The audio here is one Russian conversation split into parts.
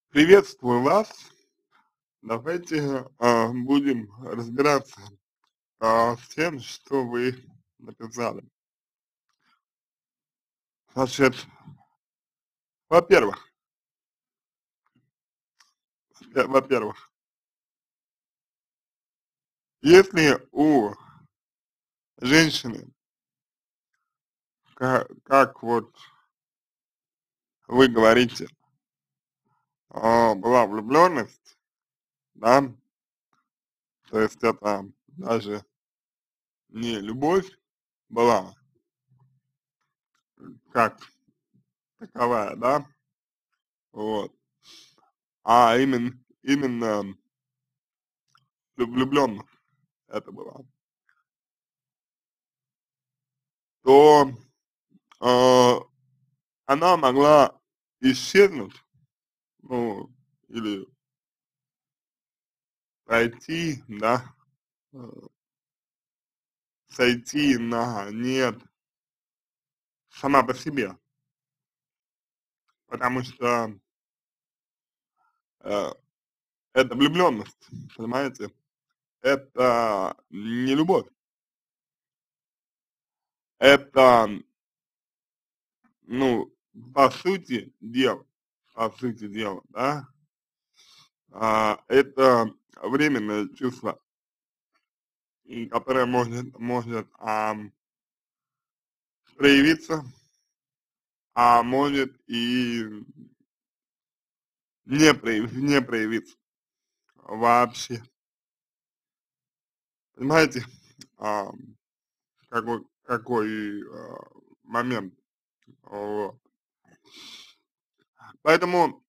Приветствую вас. Давайте будем разбираться с тем, что вы написали. Значит, во-первых, во-первых, если у женщины, как вот вы говорите, была влюбленность, да, то есть это даже не любовь была как таковая, да, вот, а именно влюбленность это была, то а, она могла исчезнуть, ну, или пройти, да, э, сойти на нет сама по себе, потому что э, это влюбленность, понимаете, это не любовь, это, ну, по сути дела, да, это временное чувство, и которое может проявиться, а может и не проявиться вообще. Понимаете, а, какой момент, вот. Поэтому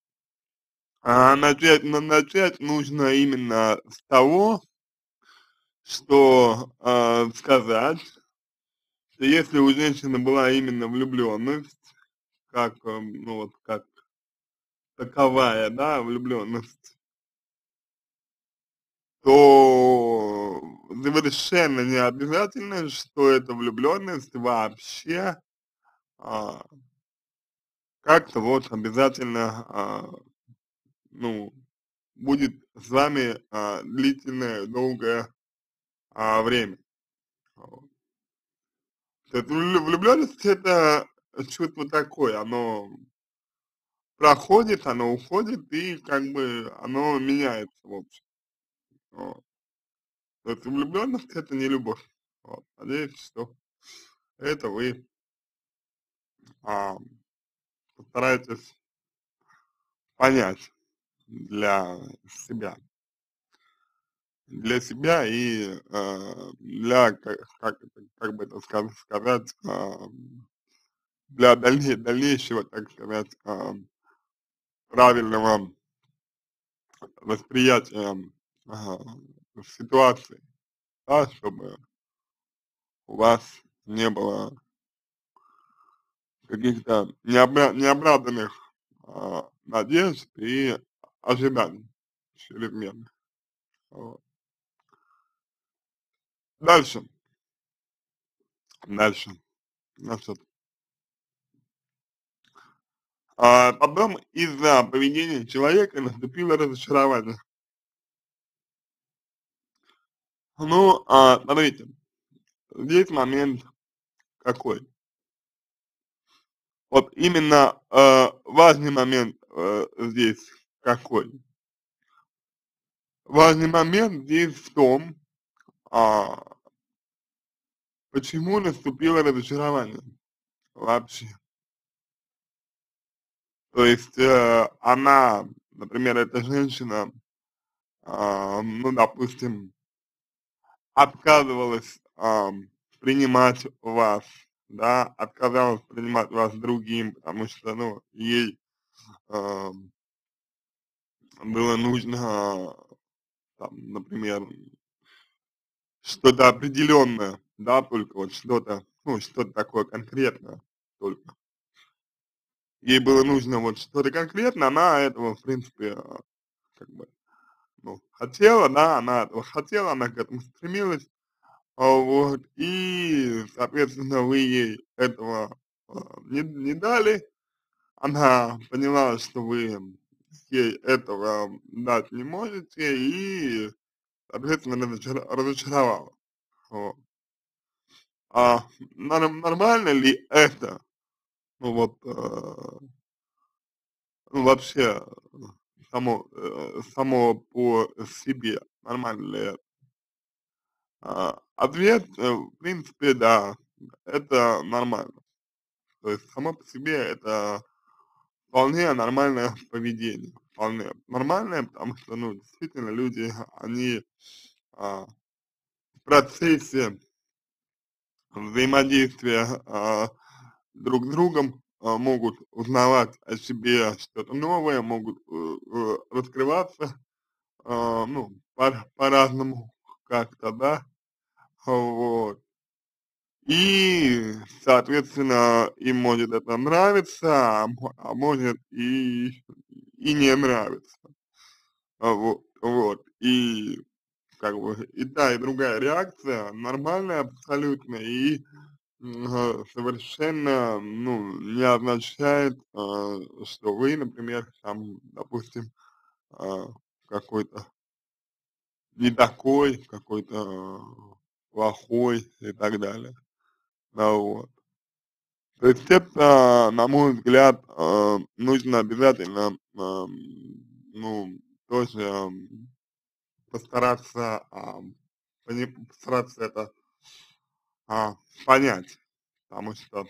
начать нужно именно с того, что сказать, что если у женщины была именно влюбленность, как, ну вот, как таковая, да, влюбленность, то совершенно не обязательно, что эта влюбленность вообще а, как-то вот обязательно, ну, будет с вами длительное, долгое время. Вот. То есть влюбленность это чувство такое, оно проходит, оно уходит и как бы оно меняется в общем. Вот. То есть влюбленность это не любовь. Вот. Надеюсь, что это вы а, постараетесь понять для себя. Для себя и для, как бы это сказать, для дальнейшего, так сказать, правильного восприятия ситуации, да, чтобы у вас не было каких-то неоправданных надежд и ожиданий чрезмерных. Вот. Дальше, дальше, значит, потом из-за поведения человека наступило разочарование. Ну, смотрите, здесь момент какой. Вот именно важный момент здесь какой. Важный момент здесь в том, а, почему наступило разочарование вообще. То есть она, например, эта женщина, ну, допустим, отказывалась принимать вас, да, отказалась принимать вас другим, потому что, ну, ей ам, было нужно, там, например, что-то определенное, да, только вот что-то, ну, что-то такое конкретное только. Ей было нужно вот что-то конкретное, она этого, в принципе, как бы, ну, хотела, да, она этого хотела, она к этому стремилась, вот, и, соответственно, вы ей этого не дали, она поняла, что вы ей этого дать не можете, и, соответственно, разочаровала. Вот. Нормально ли это? Ну вот, ну вообще, само по себе, нормально ли это? Ответ, в принципе, да, это нормально. То есть само по себе это вполне нормальное поведение. Вполне нормальное, потому что, ну, действительно, люди, они в процессе взаимодействия друг с другом могут узнавать о себе что-то новое, могут раскрываться, ну, по-разному как-то, да, вот. И, соответственно, им может это нравиться, а может и не нравиться. Вот. И как бы и та, и другая реакция нормальная абсолютно и совершенно, ну, не означает, что вы, например, там, допустим, а, какой-то не такой, какой-то плохой и так далее. Да, вот. То есть это, на мой взгляд, нужно обязательно, ну, тоже постараться, постараться это понять, потому что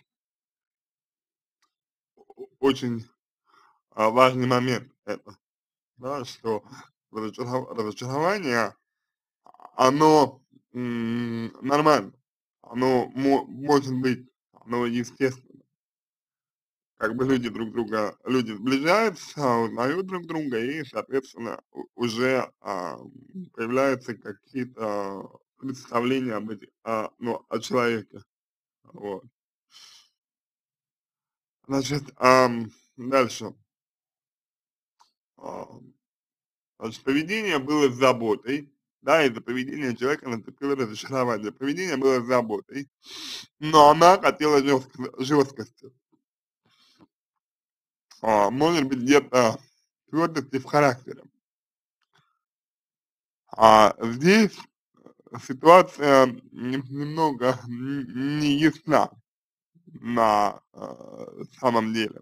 очень важный момент это, да, что разочарование, оно нормально, оно может быть, оно естественно. Как бы люди сближаются, узнают друг друга, и, соответственно, уже появляются какие-то представления об этих, ну, о человеке, вот. Значит, дальше, ам, значит, поведение было с заботой, да, из-за поведения человека наступило разочарование. Поведение было с заботой, но она хотела жесткости, может быть, где-то твердости в характере. Здесь ситуация немного не ясна на самом деле.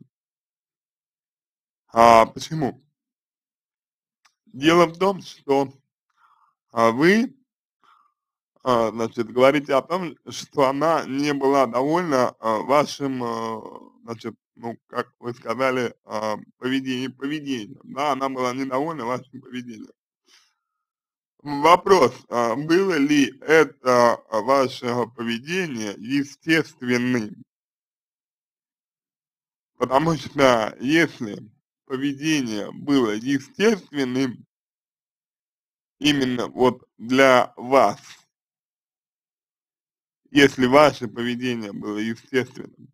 Почему? Дело в том, что вы, значит, говорите о том, что она не была довольна вашим, значит, ну, как вы сказали, поведением, да, она была недовольна вашим поведением. Вопрос, было ли это ваше поведение естественным? Потому что если поведение было естественным именно вот для вас, если ваше поведение было естественным,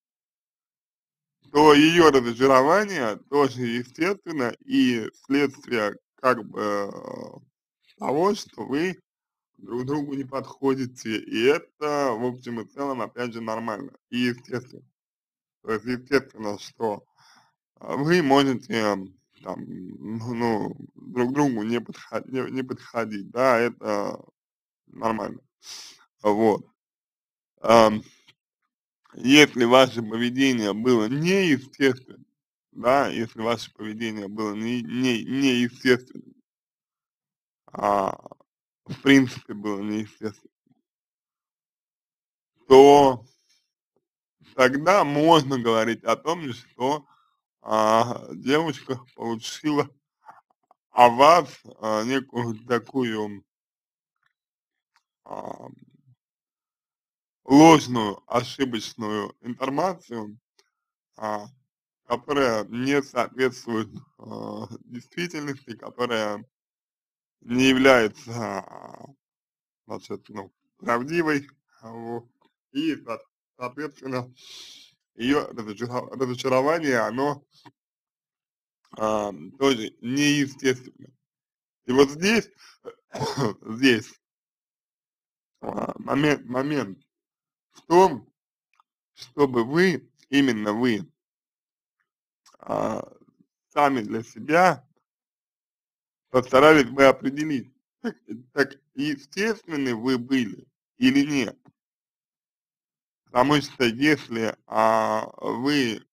то ее разочарование тоже естественно и следствие как бы того, что вы друг другу не подходите, и это в общем и целом опять же нормально и естественно. То есть естественно, что вы можете там, ну, друг другу не подходить, да, это нормально. Вот. Ам, Если ваше поведение было неестественным, да, если ваше поведение было неестественным, а в принципе было неестественным, то тогда можно говорить о том, что девушка получила о вас некую такую а, ложную, ошибочную информацию, а, которая не соответствует действительности, которая не является, значит, ну, правдивой, вот, и, соответственно, ее разочарование, оно тоже неестественно. И вот здесь, здесь момент в том, чтобы вы, именно вы, а, сами для себя постарались бы определить, так естественны вы были или нет. Потому что если вы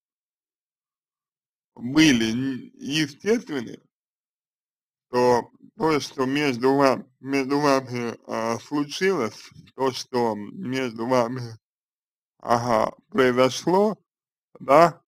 были естественны, то то, что между вами случилось, то, что между вами произошло, да,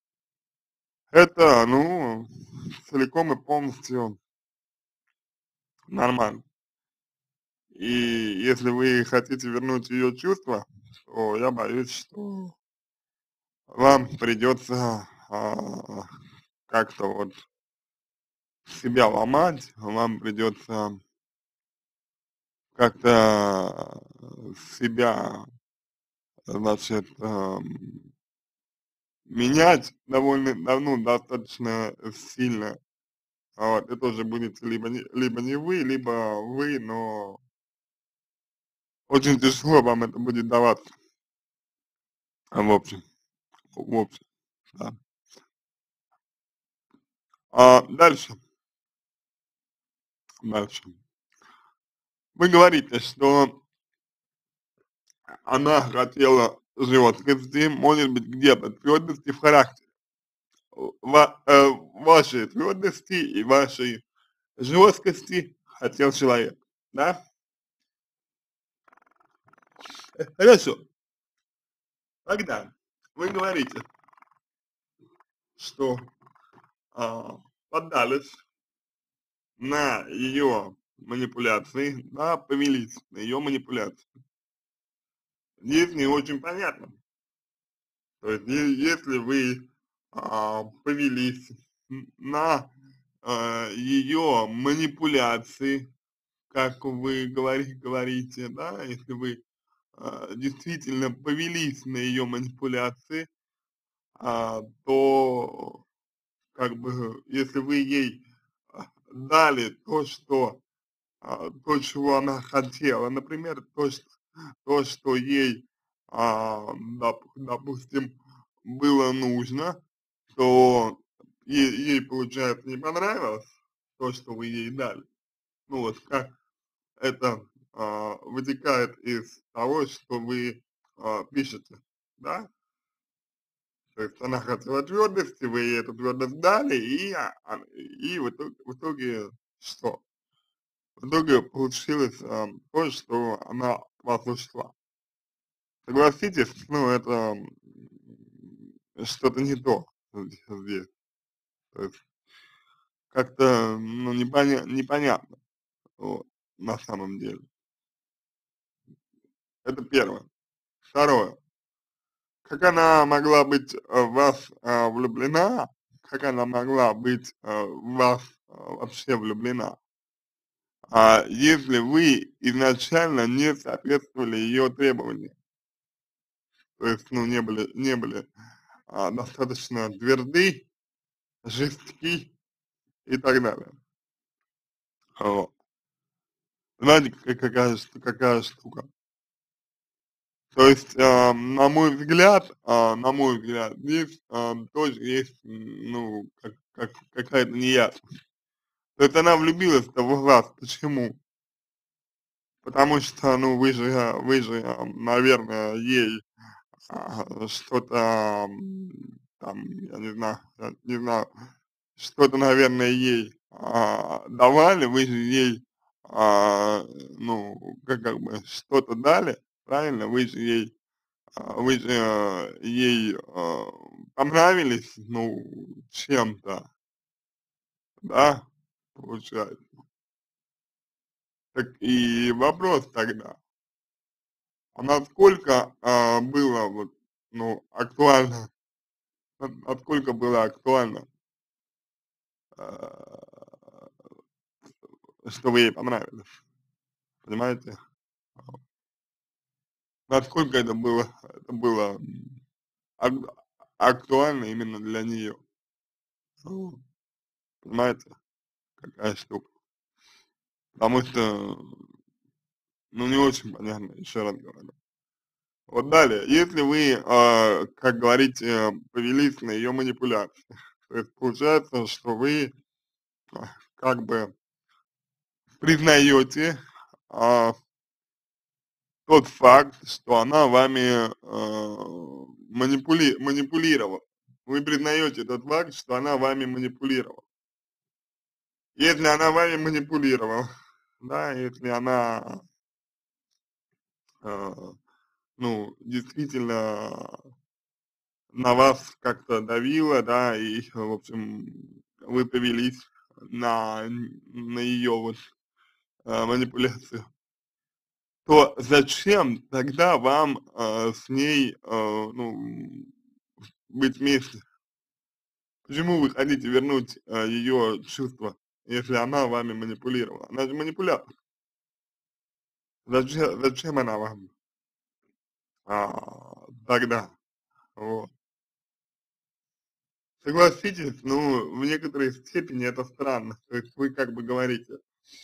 это, ну, целиком и полностью нормально. И если вы хотите вернуть ее чувства, то я боюсь, что вам придется как-то вот себя ломать, вам придется как-то себя, значит, менять ну, достаточно сильно. Вот, это уже будете либо не вы, либо вы, но очень тяжело вам это будет даваться, в общем, в общем, да. Дальше, дальше. Вы говорите, что она хотела жесткости, может быть, где-то твердости в характере. Вашей твердости и вашей жесткости хотел человек, да? Хорошо. Тогда вы говорите, что поддались на ее манипуляции, да, повелись на ее манипуляции. Здесь не очень понятно. То есть, если вы повелись на ее манипуляции, как вы говорите, да, если вы действительно повелись на ее манипуляции, то как бы если вы ей дали то, чего она хотела, например, то, что ей, допустим, было нужно, то ей, получается, не понравилось то, что вы ей дали. Ну вот как это вытекает из того, что вы пишете, да? То есть она хотела твердости, вы ей эту твердость дали, и в итоге что? В итоге получилось то, что она от вас ушла. Согласитесь, ну это что-то не то здесь. То есть как-то ну, непонятно вот, на самом деле. Это первое. Второе. Как она могла быть в вас влюблена, как она могла быть в вас вообще влюблена, если вы изначально не соответствовали ее требованиям, то есть, ну, не были достаточно тверды, жестки и так далее. Вот. Знаете, какая штука? То есть, на мой взгляд, здесь тоже есть, ну, какая-то неясность. То есть она влюбилась-то в вас. Почему? Потому что, ну, вы же, наверное, ей что-то там, я не знаю, что-то, наверное, ей давали, вы же ей, ну, как бы что-то дали, правильно? Вы же ей понравились, ну, чем-то, да, получается. Так и вопрос тогда, насколько было вот, ну, актуально, насколько было актуально, а, что вы ей понравились, понимаете? Насколько это было ак актуально именно для нее, понимаете, какая штука. Потому что, ну, не очень понятно, еще раз говорю. Вот далее, если вы, как говорите, повелись на ее манипуляции, То есть получается, что вы как бы признаете а, тот факт, что она вами манипулировала. Вы признаете тот факт, что она вами манипулировала. Если она вами манипулировала, да, если она, э, ну, действительно на вас как-то давила, да, и, в общем, вы повелись на ее вот манипуляцию, то зачем тогда вам с ней, ну, быть вместе? Почему вы хотите вернуть ее чувства, если она вами манипулировала? Она же манипулятор. Зачем она вам тогда? Вот. Согласитесь, ну, в некоторой степени это странно. То есть вы как бы говорите,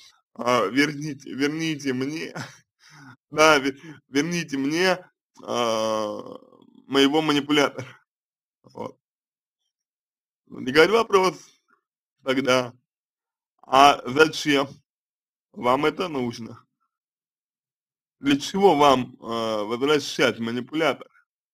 верните мне, да, верните мне моего манипулятора. Вот. Возникает вопрос тогда, а зачем вам это нужно? Для чего вам возвращать манипулятора?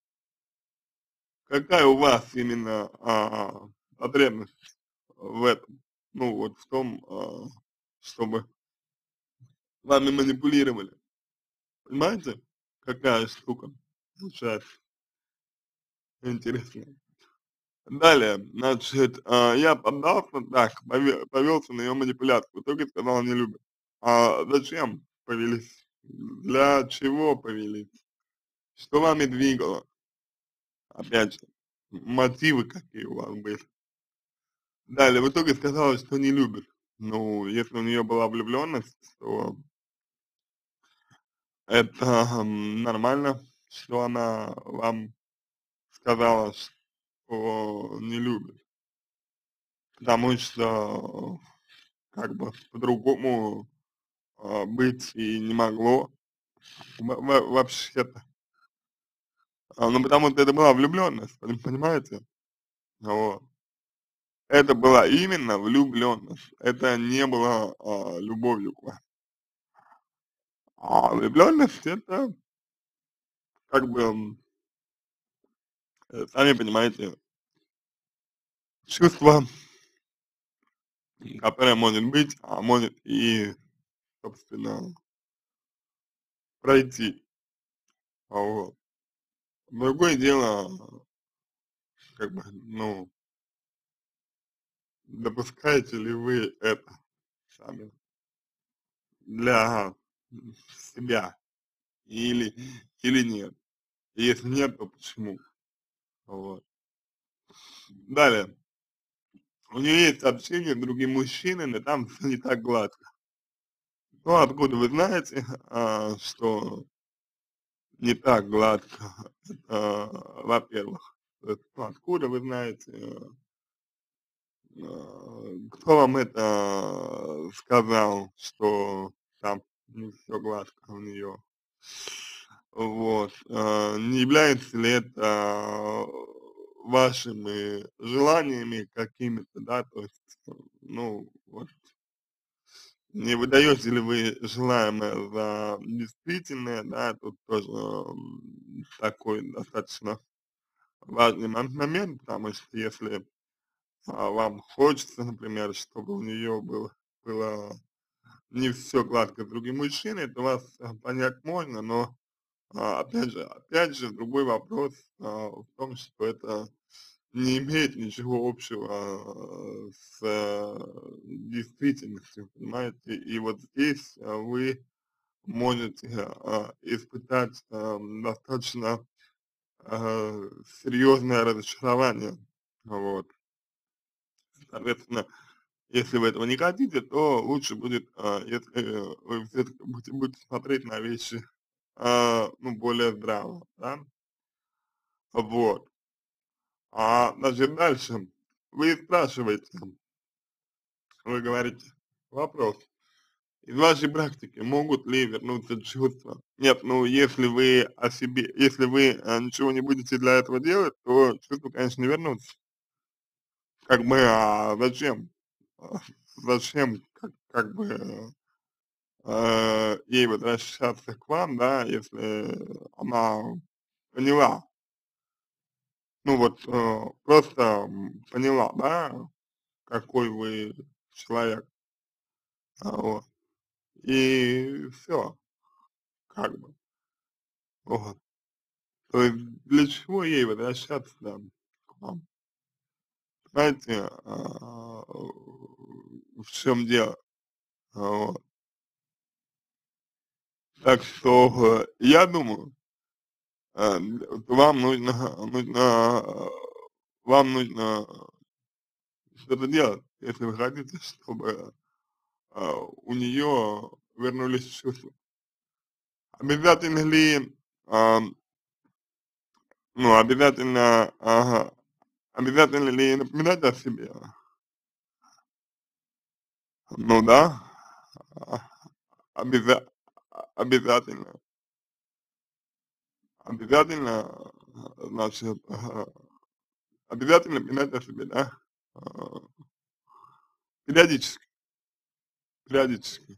Какая у вас именно потребность в этом? Ну, вот в том, чтобы вами манипулировали. Понимаете, какая штука получается интересная. Далее, значит, я поддался, так, повелся на ее манипуляцию, в итоге сказал не любит. А зачем повелись? Для чего повелись? Что вами двигало? Опять же, мотивы какие у вас были? Далее, в итоге сказала, что не любит. Ну, если у нее была влюбленность, то это нормально, что она вам сказала, что не любит. Потому что как бы по-другому быть и не могло вообще-то. Ну, потому что это была влюбленность, понимаете? Вот. Это была именно влюбленность. Это не было любовью к вам. А влюбленность это как бы, сами понимаете, чувство, которое может быть, а может и, собственно, пройти. Вот. Другое дело, как бы, ну, допускаете ли вы это сами для себя или, или нет? Если нет, то почему? Вот. Далее. У нее есть общение с другим мужчиной, но там всё не так гладко. Ну, откуда вы знаете, что не так гладко? Во-первых. То есть, ну, откуда вы знаете, кто вам это сказал, что там не все гладко у нее? Вот. Не является ли это вашими желаниями какими-то, да, то есть, ну, вот, не выдаете ли вы желаемое за действительное, да, тут тоже такой достаточно важный момент, потому что если вам хочется, например, чтобы у нее было не все гладко с другим мужчиной, то вас понять можно, но опять же, другой вопрос в том, что это не имеет ничего общего с действительностью, понимаете? И вот здесь вы можете испытать достаточно серьезное разочарование. Вот. Соответственно, если вы этого не хотите, то лучше будет, если вы все-таки будете смотреть на вещи ну, более здраво, да, вот. Значит, дальше вы спрашиваете, вы говорите, вопрос, из вашей практики могут ли вернуться чувства? Нет, ну, если вы о себе, если вы ничего не будете для этого делать, то чувства, конечно, не вернутся. как бы, зачем, а, зачем, как бы, ей возвращаться к вам, да, если она поняла, ну вот, просто поняла, да, какой вы человек, вот, и все, как бы, вот. То есть для чего ей возвращаться, да, к вам? Знаете, в чем дело, вот. Так что, я думаю, вам вам нужно что-то делать, если вы хотите, чтобы у нее вернулись чувства. Обязательно ли, ам, ну, обязательно, ага, обязательно ли напоминать о себе? Ну да, а, обяза обязательно, обязательно, значит, обязательно напоминать о себе, да, а, периодически, периодически,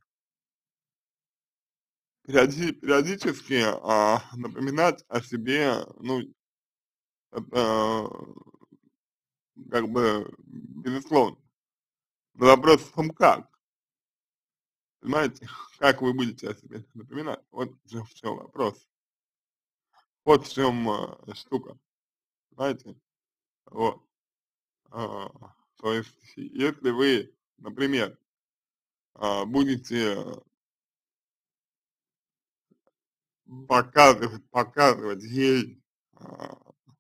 периодически, напоминать о себе, ну, это как бы безусловно. Но вопрос в том, как, понимаете, как вы будете о себе напоминать, вот в чем вопрос, вот в чем штука, знаете, вот, а, то есть, если вы, например, будете показывать ей, а,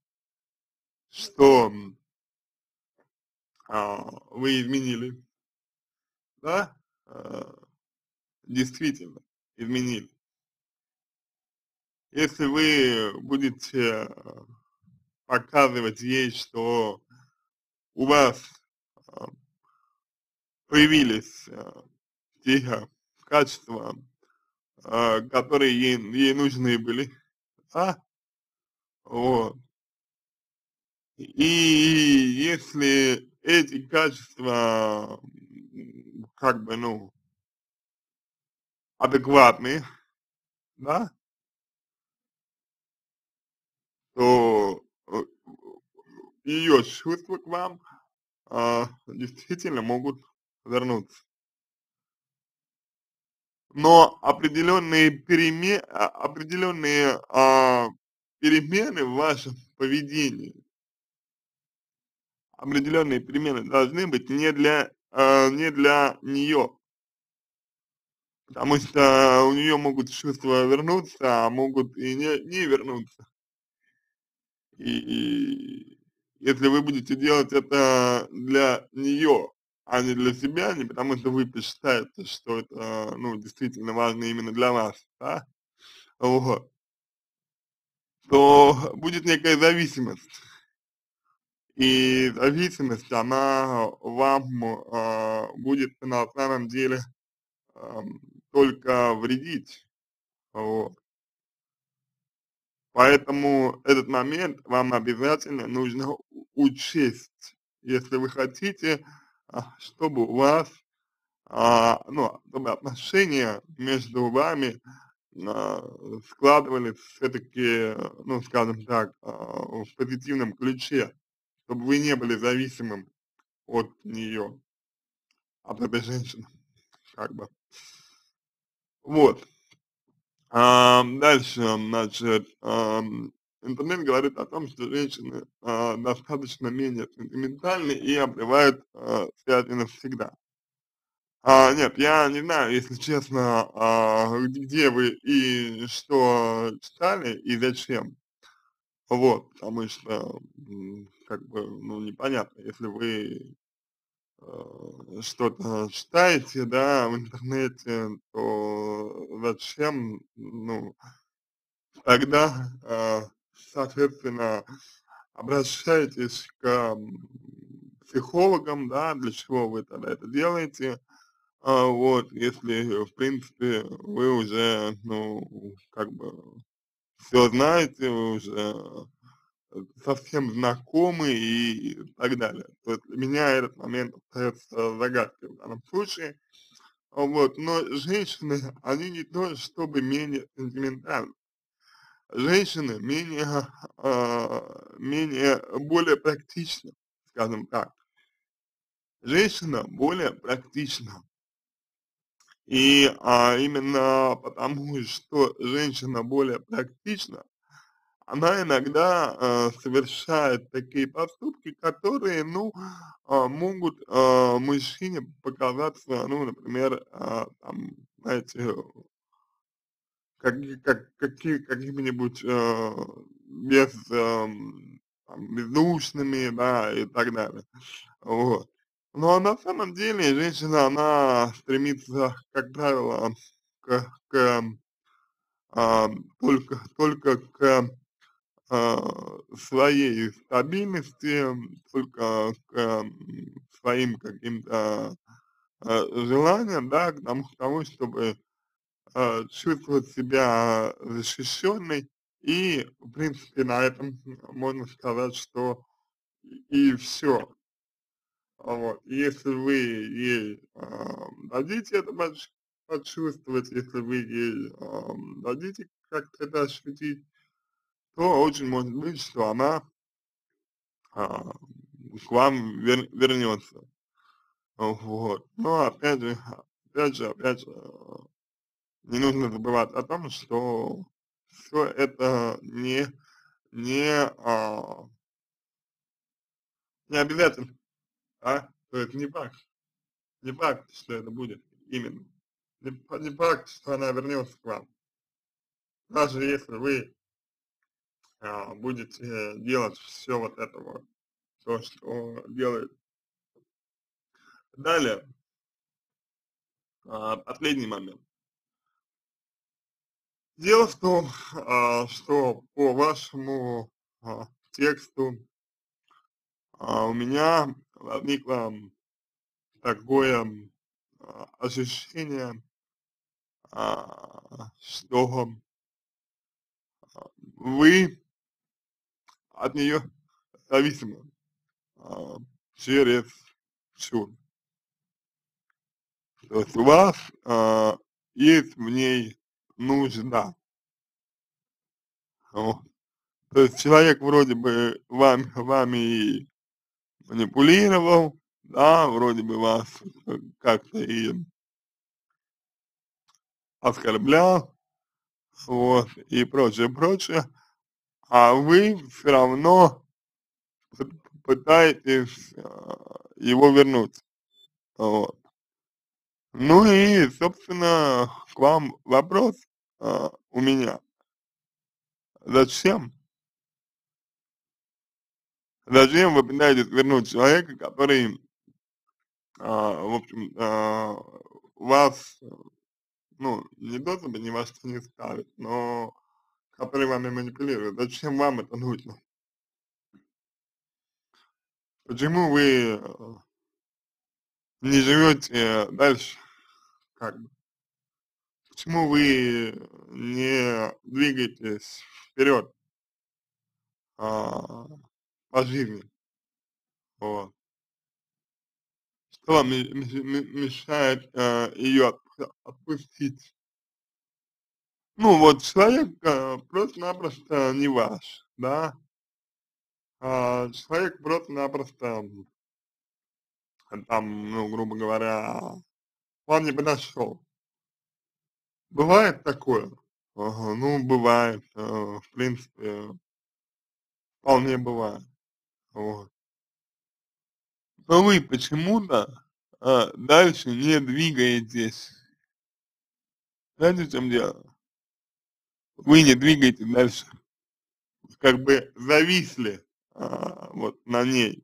что вы изменились, да, а, действительно изменились. Если вы будете показывать ей, что у вас а, появились те качества, которые ей нужны были, да, вот. И если эти качества, как бы, ну, адекватны, да, то ее чувства к вам действительно могут вернуться. Но определенные перемены в вашем поведении, определенные перемены должны быть не для нее, потому что у нее могут чувства вернуться, а могут и не вернуться. И если вы будете делать это для нее, а не для себя, не потому что вы посчитаете, что это, ну, действительно важно именно для вас, да, вот, то будет некая зависимость. И зависимость, она вам будет на самом деле ам, только вредить. Вот. Поэтому этот момент вам обязательно нужно учесть, если вы хотите, чтобы у вас, ну, чтобы отношения между вами а, складывались все-таки, ну, скажем так, в позитивном ключе, чтобы вы не были зависимым от нее, от этой женщины, как бы. Вот. Дальше, значит, интернет говорит о том, что женщины достаточно менее сентиментальны и обрывают связи навсегда. Нет, я не знаю, если честно, где вы и что читали и зачем. Вот, потому что, как бы, ну, непонятно, если вы что-то читаете, да, в интернете, то зачем, ну, тогда, соответственно, обращайтесь к психологам, да, для чего вы тогда это делаете, вот, если, в принципе, вы уже, ну, как бы, все знаете, вы уже совсем знакомы и так далее. То есть для меня этот момент остается загадкой в данном случае. Вот, но женщины, они не то чтобы менее сентиментальны, женщины более практичны, скажем так. Женщина более практична. И именно потому, что женщина более практична, она иногда совершает такие поступки, которые, ну, могут мужчине показаться, ну, например, там, знаете, какими-нибудь там, бездушными, да, и так далее. Вот. Но на самом деле женщина, она стремится, как правило, к только к своей стабильности, только к своим каким-то желаниям, да, к тому, чтобы чувствовать себя защищенной, и, в принципе, на этом можно сказать, что и все. Вот. Если вы ей дадите это почувствовать, если вы ей дадите как-то это ощутить, то очень может быть, что она а, к вам вернется. Вот. Но опять же, не нужно забывать о том, что все это не, не обязательно, да, то есть не факт, что это будет именно, не факт, что она вернется к вам, даже если вы будете делать все вот это вот, то, что делает. Далее, последний момент. Дело в том, что по вашему тексту у меня возникло такое ощущение, что вы от нее зависимы а, через всю. То есть у вас есть в ней нужда. Вот. То есть человек вроде бы вами и манипулировал, да, вроде бы вас как-то и оскорблял, вот, и прочее, прочее, а вы все равно пытаетесь его вернуть. Вот. Ну и, собственно, к вам вопрос у меня. Зачем? Зачем вы пытаетесь вернуть человека, который, в общем, вас, ну, не то чтобы ни во что не ставит, но который вами манипулирует? Зачем вам это нужно? Почему вы не живете дальше, как бы? Почему вы не двигаетесь вперед а, по жизни? Вот. Что вам мешает ее отпустить? Ну вот человек просто-напросто не ваш, да, человек просто-напросто там, ну, грубо говоря, вам не подошел. Бывает такое? Ага, ну, бывает, в принципе, вполне бывает, вот. Но вы почему-то дальше не двигаетесь. Знаете, в чем дело? Вы не двигаетесь дальше, как бы зависли вот на ней.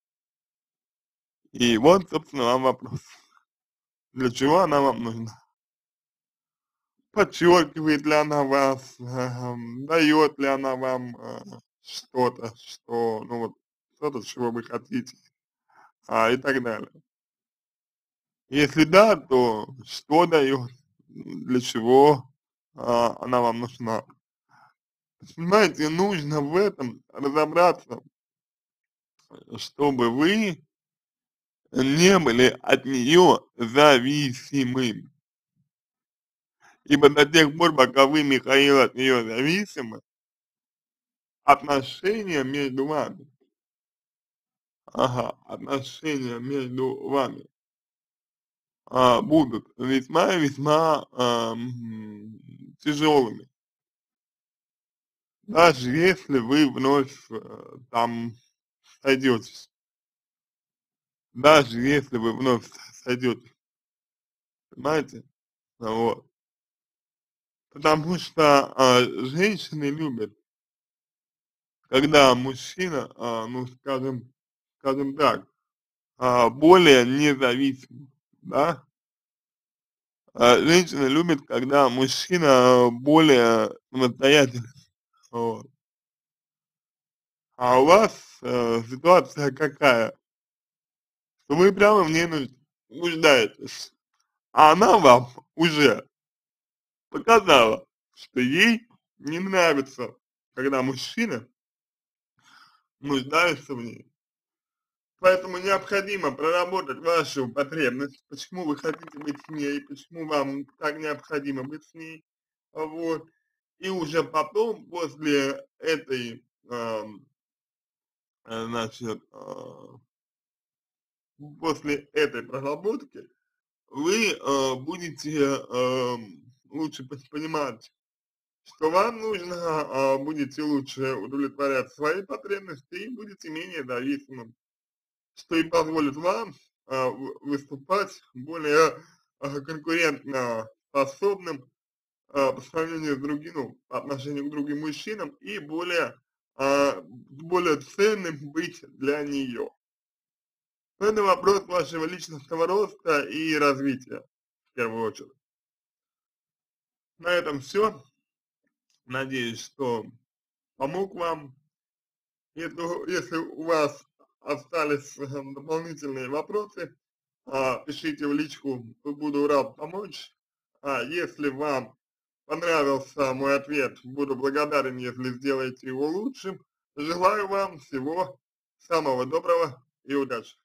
И вот, собственно, вам вопрос. Для чего она вам нужна? Подчеркивает ли она вас, дает ли она вам что-то, что, ну вот, что-то, чего вы хотите, и так далее. Если да, то что дает, для чего она вам нужна? Понимаете, нужно в этом разобраться, чтобы вы не были от нее зависимы. Ибо до тех пор, пока вы, Михаил, от нее зависимы, отношения между вами, отношения между вами будут весьма-весьма тяжелыми, даже если вы вновь там сойдетесь, даже если вы вновь сойдетесь, понимаете? Вот. Потому что женщины любят, когда мужчина, ну, скажем так, более независим, да. Женщина любит, когда мужчина более самостоятельный, вот. А у вас ситуация какая? Что вы прямо в ней нуждаетесь, а она вам уже показала, что ей не нравится, когда мужчина нуждается в ней. Поэтому необходимо проработать вашу потребность, почему вы хотите быть с ней, почему вам так необходимо быть с ней, вот. И уже потом, после этой, значит, после этой проработки, вы будете лучше понимать, что вам нужно, будете лучше удовлетворять свои потребности и будете менее зависимым, что и позволит вам выступать более конкурентно способным по сравнению с другим, ну, по отношению к другим мужчинам и более ценным быть для нее. Это вопрос вашего личностного роста и развития, в первую очередь. На этом все. Надеюсь, что помог вам. Если у вас остались дополнительные вопросы, пишите в личку, буду рад помочь. Если вам понравился мой ответ, буду благодарен, если сделаете его лучшим. Желаю вам всего самого доброго и удачи.